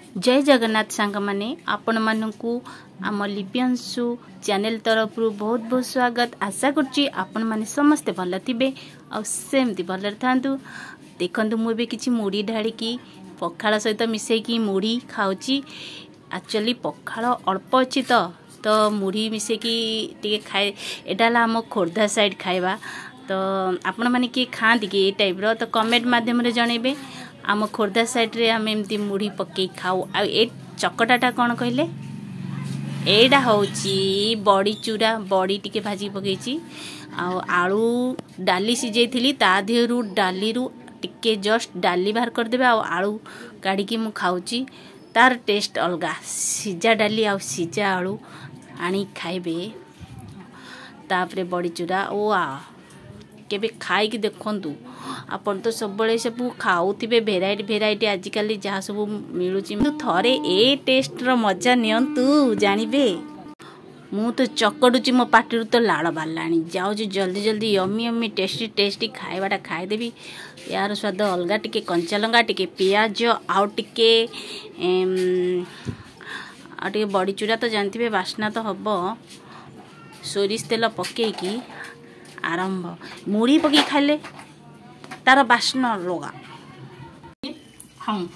जय जगन्नाथ सांग माने आपण मानकु आम लिपि अंशु चैनल तरफ बहुत बहुत स्वागत। आशा करछि आपण माने समस्ते भल थिबे आ सेमती भल थांतु। देखंतु मु बे किछि मुड़ी ढाड़ी की पखाला सहित मिसई की मुड़ी खाउची। एक्चुअली पखाला अल्प अछि तो मुड़ी मिसई की टिके खाए एटाला हम खोर्धा साइड खाइबा। तो आपण माने की खांती की ए टाइप रो तो कमेंट माध्यम रे जणेबे। आम खोर्धा साइड रे आम एमती मुड़ी पके खाऊ। आ ए चकटाटा कौन कहले एटा होची बड़ी चूरा बड़ी टिके भाजी पकेची आलू डाली सिझेइथिली ता देहरु डाली रु टिके जस्ट डाली बाहर कर देबे आलू काढ़ी की मु खाउची। तार टेस्ट अलगा सिझा डाली आ सिझा आलू आनी खाइबे तापरे बड़ी चूरा ओ आ केबे खाई की देखंतु। आपण तो सब बड़े सब खाऊथिबे भेराइटी भेराइटी आजिकल जहाँ सब मिलूची थरे ए टेस्ट रो मजा नियंतु जानिबे। मु तो चकड़ुची मो पाटिरु तो लाड़ बालानी जाऊँ जल्दी जल्दी यम्मी यम्मी टेस्टी टेस्टी खाइबाटा खाइदेवी। यार स्वाद अलगा टिके कंचा लंगा टिके पियाज आउ टिके बड़ी चूड़ा तो जानथिबे बास्ना तो हबो। सोरिष तेल पकेकी आरंभ मुड़ी पके खाइले तार बास्ना लगा। हाँ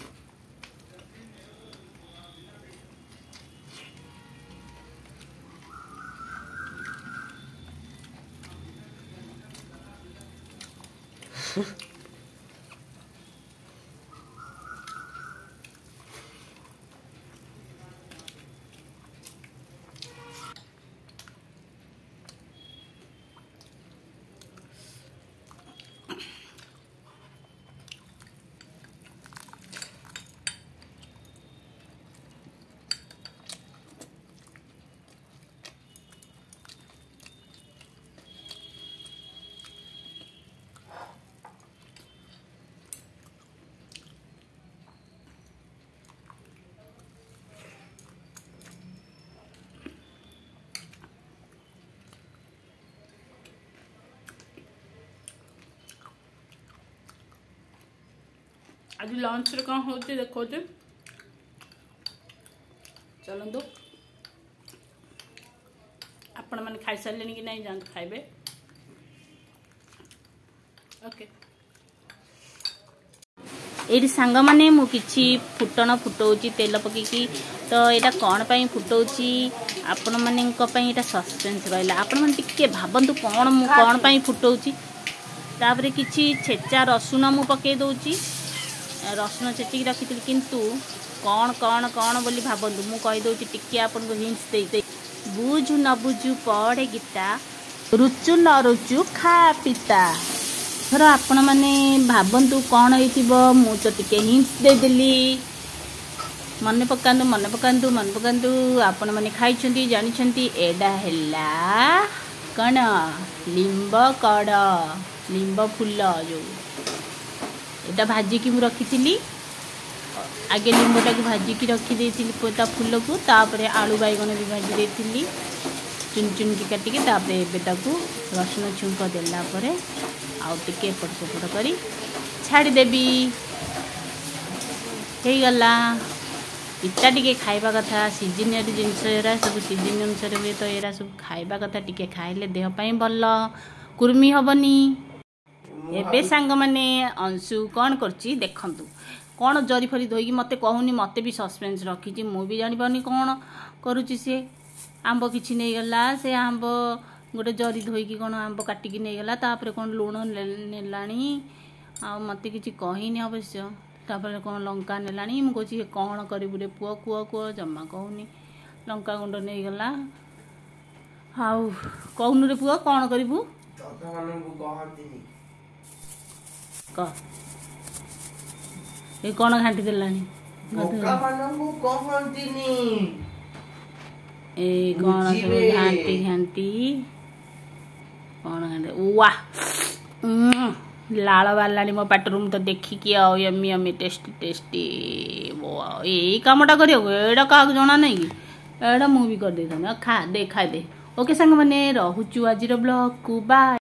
आज लंच रे कौन होचे देखो चलंदो आपण माने खाई सारलेनी कि नहीं जान खाइबे। ओके एडी सांग माने मु किछि फुटण फुटौची तेल पकेकी। तो एटा कोन पई फुटौची आपण माने को पई एटा सस्पेंस रहला। आपण माने टिके भाबंतु कोन मु कोन पई फुटौची। तापरे किछि छेचा रसुन मु पके दोची रसुन छेचिकी रखी किंतु कौन कौन कौन बोली भाबंतु मु कहि दोची टिके आपन को हिंट्स दे बुझु न बुझु पड़े गीता रुचु न रुचु खा पिता। थर आपण माने भाबंतु कौन होइतिबो मु तो टिके हिंट्स दे देली। मन पकांतु आपण माने खाइछंती जानिछंती एडा हेला कण लिंब कड़ लिंब फूल जो एटा भाजी की रखी थी। आगे लिंबटा को भाजी की रखी देती फूल को तापरे आलू बैगन भी भाजी देती चुन चुन की काटिकी तापरे एबेटाकू रसुन छुंक देला परे आउ टिके एपट सेपट करी छाड़ी देबी हे गला। इटा टिके खाइबा कथा सीजनरी जिनस एरा सब सीजन अनुसार हुए तो एरा सब खाइबा कथा टिके खाइले देह पई भल कुर्मी हबनी। एबे सांग माने अंशु कौन करची देखंतु कौन जरी फरी धोई मते कहूनी मते भी सस्पेंस रखी मु भी जानी पानी कौन करुची। से आंब किछि नहीं गला से आंब गोटे जरी धोई की कौन आंब काटिकी नहीं गला तापर कौन लुण नेलानी आ मते किछि कहिनी अवश्य तापर कौन लंका नेलानी मु कहछि कौन करिबु रे पुओ कुओ जम्मा कहूनी लंका गुंड नहीं गला। हाउ कहूनु रे पुओ कौन करिबु ए कौन घाटी देलानी ए कौन घाटी घाटी कौन घाटी वाह लाल बालानी मो पाटरूम तो देखिकी आ यम्मी यम्मी टेस्टी टेस्टी वो ए कामटा करियो एडा का जना नहीं कि एडा मु भी कर दे खा दे। ओके सांग माने रहूचु आजिर ब्लॉग को बाय।